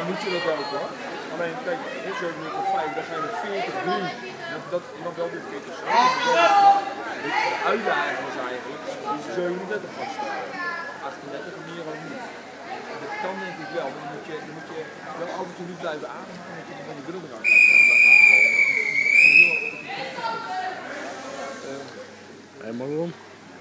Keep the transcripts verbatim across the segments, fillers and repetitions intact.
moet je dat ook hoor. Alleen kijk, zeven minuten vijf, dan ga je met veertig drie. Dat iemand wel weer veertig De uitdaging is eigenlijk zevenendertig vaststellen. achtendertig in ieder geval niet. Dat kan denk ik wel, maar dan moet je, dan moet je wel af en toe niet blijven ademen, dan moet je van de bril eruit laten komen. Helemaal rond.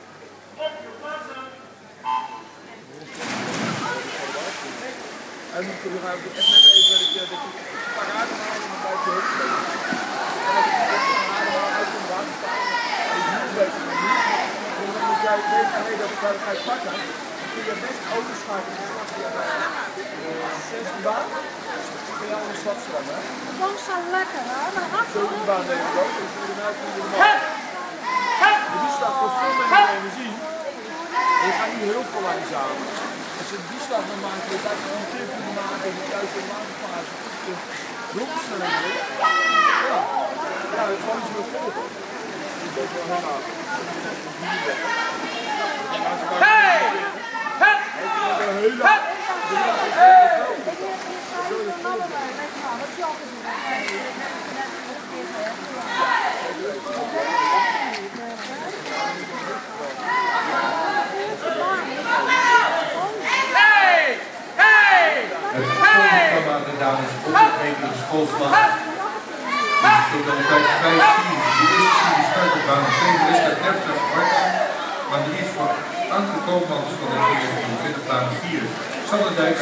En dan ga ik echt net even dat je dat je paraat halen en buiten je hoofd. En dat je het ademhalen uit de water staan. En je moet een beetje van niet. En dan moet jij weten, nee, dat ga je pakken. Dan kun je best overschakelen. zestien baan. Dan kun je al een stad zwemmen. Dat is zo lekker hoor. zeventien baan neem ik ook. Dus inderdaad kun je normaal. Die slag kost veel minder energie. En je gaat niet heel veel langzaam. Als je die slag dan maakt, je gaat een keer kunnen maken en je juist in de laatste fase blokversnelling wil. Ja, ja, dat valt je wel volgen. Dat is wel helemaal. Hey! Hey! Dames opgegeven schoolslag. Dus dan krijg je vijf teams. De eerste team start op baan twee, Melissa Terpstra van Arnhem. Baan drie is voor Anke Koopmans van de tweeëntwintig baan vier. Sander Dijk.